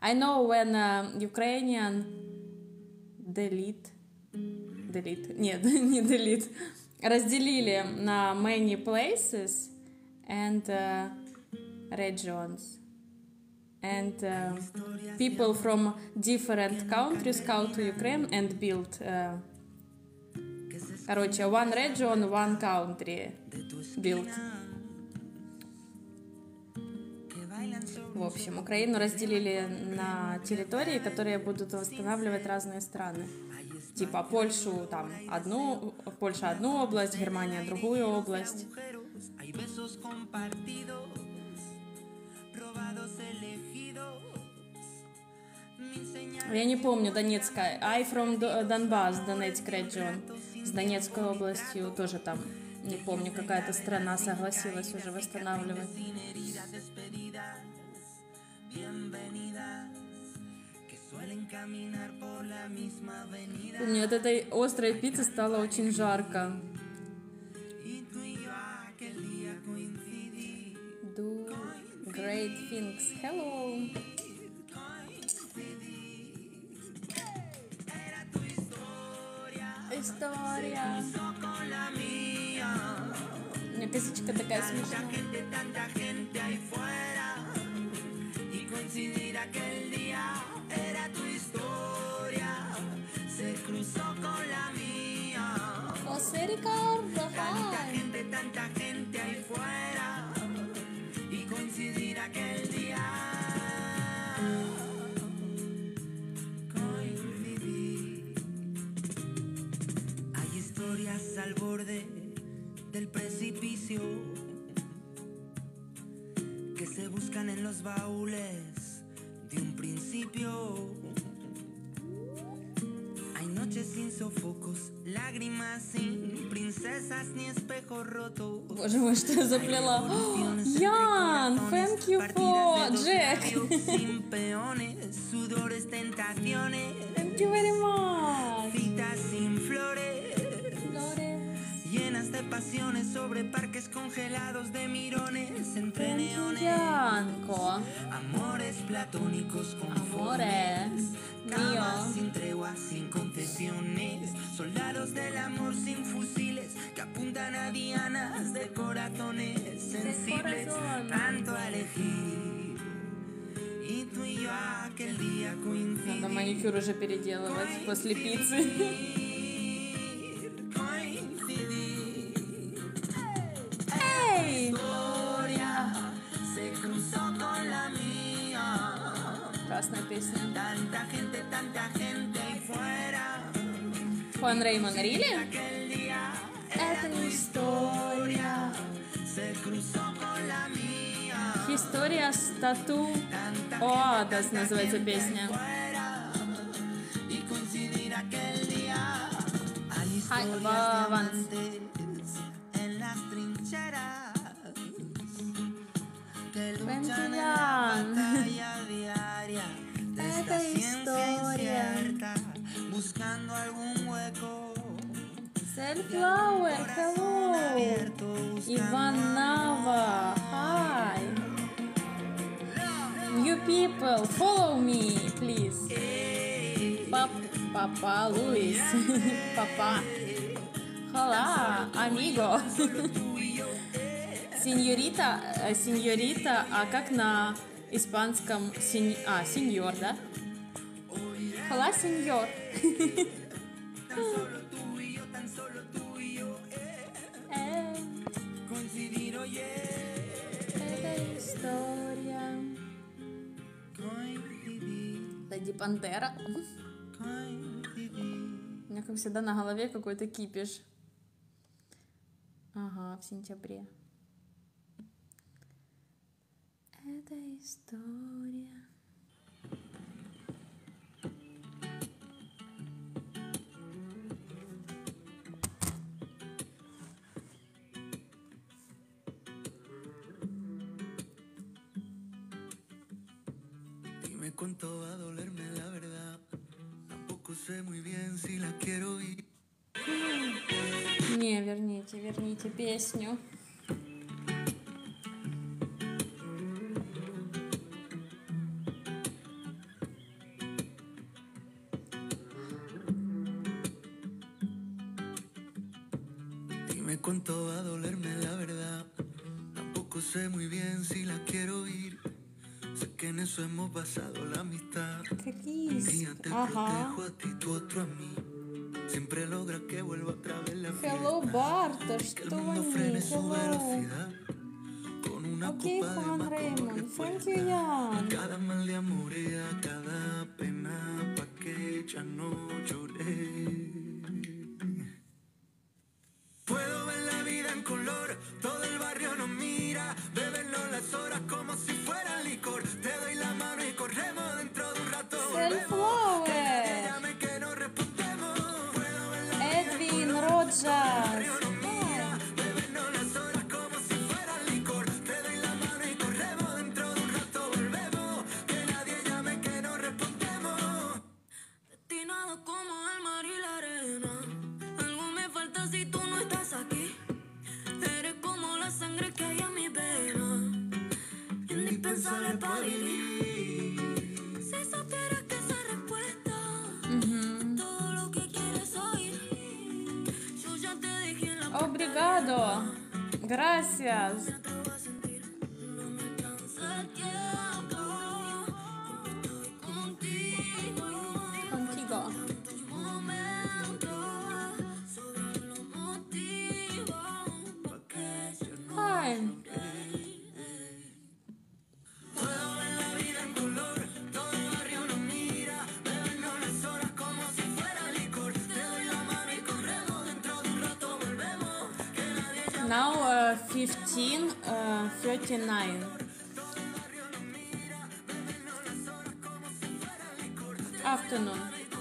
I know when Ukrainian нет, не delete, разделили на many places and regions. And people from different countries come to Ukraine and build. Короче, one region, one country built. В общем, Украину разделили на территории, которые будут восстанавливать разные страны. Типа Польша одну область, Германия другую область. Я не помню Донецкая. I from Donbass, Donetsk region. С Донецкой областью тоже там, не помню, какая-то страна согласилась уже восстанавливать. Помню, от этой острой пиццы стало очень жарко. Do great things. Hello. История. У меня косичка такая смешная. José Ricardo, hi. Al borde del precipicio que se buscan en los baúles de un principio. Hay noches sin sofocos, lágrimas sin princesas ni espejos rotos. Боже мой, что я заплела? Ян, thank you for Jack. Sin peones, sudores, tentaciones. Thank you very much. Citas sin flores. Llenas de pasiones sobre parques congelados de mirones entre neones. Amores platónicos con flores. Camas sin treguas, sin concesiones. Soldados del amor sin fusiles que apuntan a dianas de corazones sensibles. Tanto a elegir. Y tú y yo aquel día coincidimos. Надо маникюр уже переделывать после пиццы. Красная песня. Хуан Реймон, really? Это история. История с тату Оадас называется песня. Хай, Ванс. Это история. Buscando algún hueco. Selflower, hello. Иван Нава, hi. New people, follow me, please. Папа Луис. Папа. Hola, amigo. Сеньорита, а как на испанском сеньор, да? Hola, сеньор. Это история. Дади Пантера. У меня, как всегда, на голове какой-то кипиш. Ага, в сентябре. Это история. Dime cuánto va a dolerme la verdad. Tampoco sé muy bien si la quiero ir. Не, верните песню. Dime cuánto va a dolerme la verdad. Tampoco sé muy bien si la quiero oír. Sé que en eso hemos basado la amistad. Un día te protejo a ti, tu otro a mí. Siempre logra que vuelva otra vez la fiesta. Hello, Barta, Que el mundo frene su velocidad. Con una copa de más como respuesta. A cada mal de amor y a cada pena, pa' que ya no lloré. Puedo ver la vida en color, todo el barrio nos mira. Bebernos las horas como si fuera licor. Te doy la mano y corremos dentro de un rato. Self-Flower, Que no respondemos. Edwin Rojas. Bebernos las horas como si fuera licor. Te doy la mano y corremos dentro de un rato. Volvemos, que nadie llame que no respondemos. Destinado como el mar y la arena. Algo me falta si tú no estás aquí. Eres como la sangre que hay en mi vena. Indispensable para vivir. Si supieras que esa respuesta es todo lo que quieres oír. Yo ya te dije en la Obrigado. Gracias. no me alcanza el tiempo. Estoy contigo. Contigo. Tus momentos sobre los motivos. Pa' que yo no Hi. puedo ver la vida en color. Todo el barrio nos mira. Bebernos las horas como si fuera licor. Te doy la mano y corremos dentro de un rato. Volvemos. Que nadie llame. Now 15:39. Afternoon.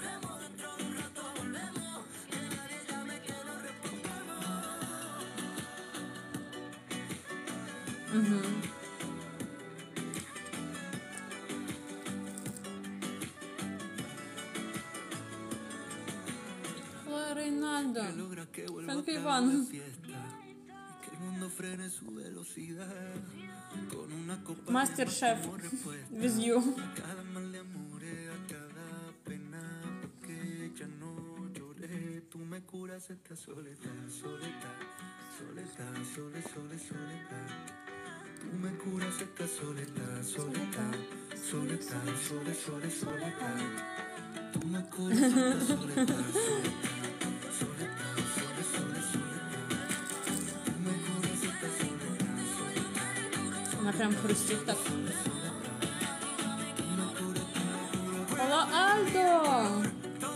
Reinaldo. Logra que vuelva Thank you, otra vez Iván. la fiesta. Y que el mundo frene su velocidad. Con una copa Masterchef como respuesta. with you. Cada mal de amor, a cada pena, porque ya no lloré. Tú me curas esta soledad, soledad, soledad, soledad. Tú me curas esta soledad, soledad, soledad, soledad. Tú me curas esta soledad, soledad. Она прям хрустит так. Hola, Aldo.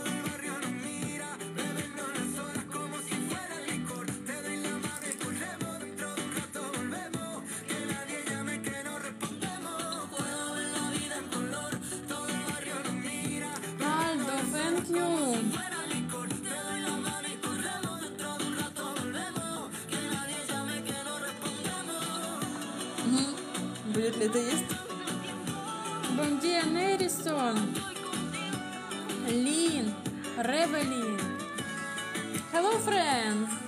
Aldo, thank you. Будет ли это есть? Bom dia, Nerison. Lynn. Revelin. Hello, friends.